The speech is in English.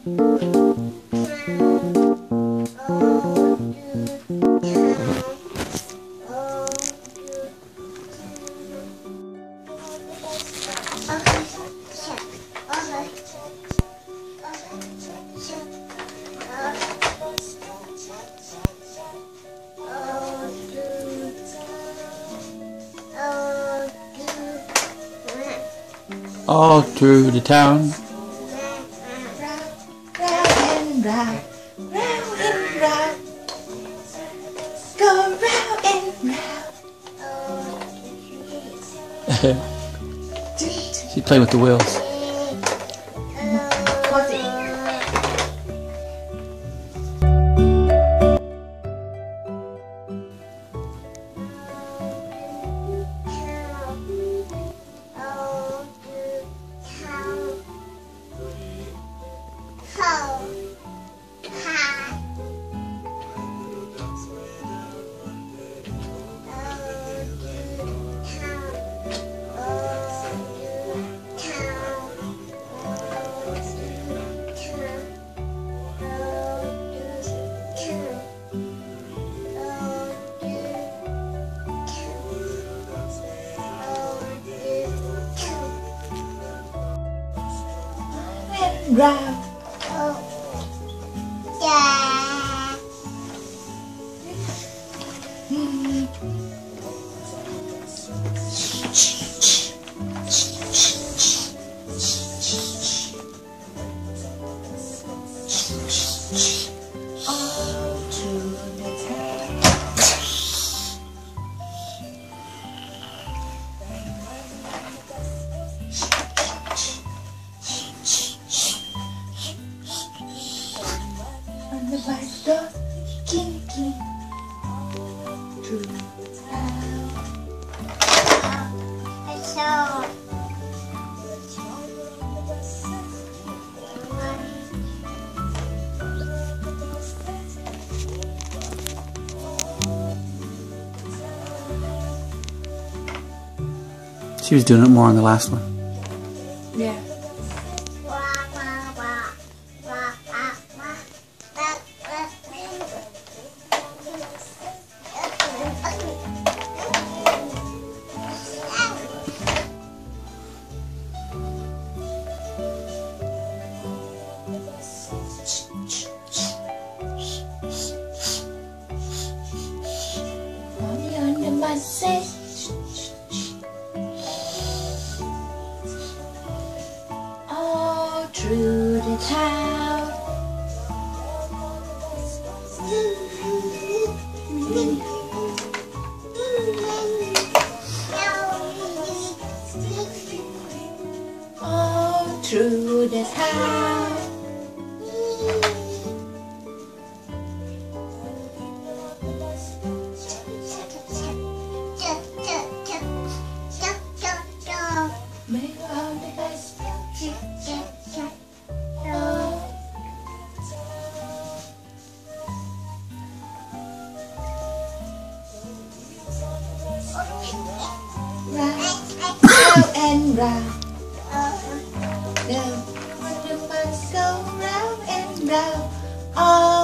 All through the town. Round and round, round and round, go round and round. She played with the wheels. Round. Yeah. All through the town. On the back door, kicking through the town. So. She was doing it more on the last one. Yeah. Mommy under my seat. All through the town. All through the town. Make all the best. Round and round. The wonder bus go round and round. All